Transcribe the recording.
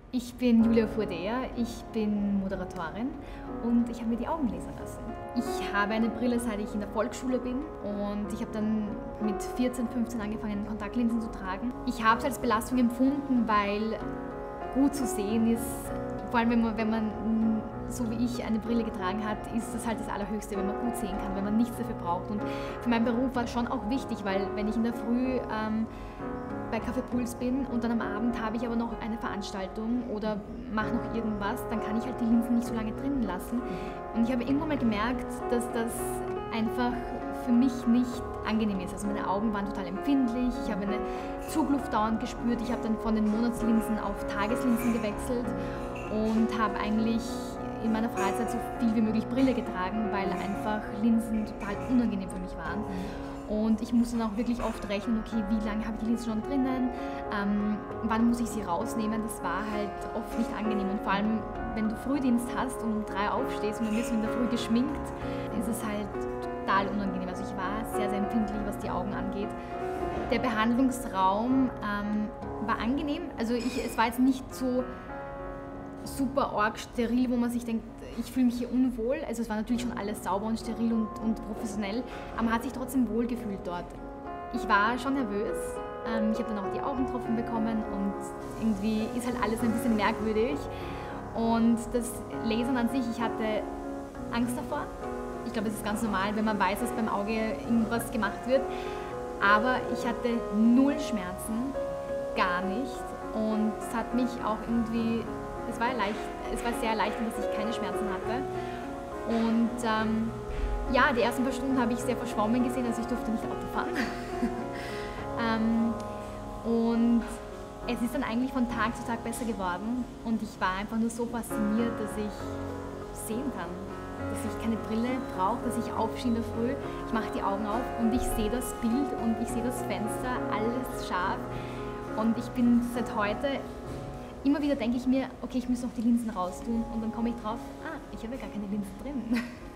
Ich bin Julia Furdea, ich bin Moderatorin und ich habe mir die Augen lasern lassen. Ich habe eine Brille, seit ich in der Volksschule bin, und ich habe dann mit 14, 15 angefangen, Kontaktlinsen zu tragen. Ich habe es als Belastung empfunden, weil gut zu sehen ist, vor allem wenn man so wie ich eine Brille getragen hat, ist das halt das Allerhöchste, wenn man gut sehen kann, wenn man nichts dafür braucht. Und für meinen Beruf war es schon auch wichtig, weil wenn ich in der Früh bei Café Puls bin und dann am Abend habe ich aber noch eine Veranstaltung oder mache noch irgendwas, dann kann ich halt die Linsen nicht so lange drinnen lassen. Und ich habe irgendwann mal gemerkt, dass das einfach für mich nicht angenehm ist. Also meine Augen waren total empfindlich, ich habe eine Zugluft dauernd gespürt, ich habe dann von den Monatslinsen auf Tageslinsen gewechselt und habe eigentlich in meiner Freizeit so viel wie möglich Brille getragen, weil einfach Linsen total unangenehm für mich waren. Und ich musste dann auch wirklich oft rechnen, okay, wie lange habe ich die Linsen schon drinnen, wann muss ich sie rausnehmen, das war halt oft nicht angenehm. Und vor allem, wenn du Frühdienst hast und um 3 aufstehst und dann wirst du in der Früh geschminkt, ist es halt total unangenehm. Also ich war sehr, sehr empfindlich, was die Augen angeht. Der Behandlungsraum war angenehm, also es war jetzt nicht so super arg steril, wo man sich denkt, ich fühle mich hier unwohl. Also es war natürlich schon alles sauber und steril und professionell, aber man hat sich trotzdem wohl gefühlt dort. Ich war schon nervös, ich habe dann auch die Augentropfen bekommen und irgendwie ist halt alles ein bisschen merkwürdig. Und das Lasern an sich, ich hatte Angst davor. Ich glaube, es ist ganz normal, wenn man weiß, dass beim Auge irgendwas gemacht wird. Aber ich hatte null Schmerzen, gar nicht. Und es hat mich auch irgendwie, es war sehr erleichternd, dass ich keine Schmerzen hatte. Und ja, die ersten paar Stunden habe ich sehr verschwommen gesehen, also ich durfte nicht Auto fahren. Und es ist dann eigentlich von Tag zu Tag besser geworden und ich war einfach nur so fasziniert, dass ich sehen kann. Dass ich keine Brille brauche, dass ich aufstehe in der Früh, ich mache die Augen auf und ich sehe das Bild und ich sehe das Fenster, alles scharf. Und ich bin seit heute, immer wieder denke ich mir, okay, ich muss noch die Linsen raustun und dann komme ich drauf, ich habe ja gar keine Linsen drin.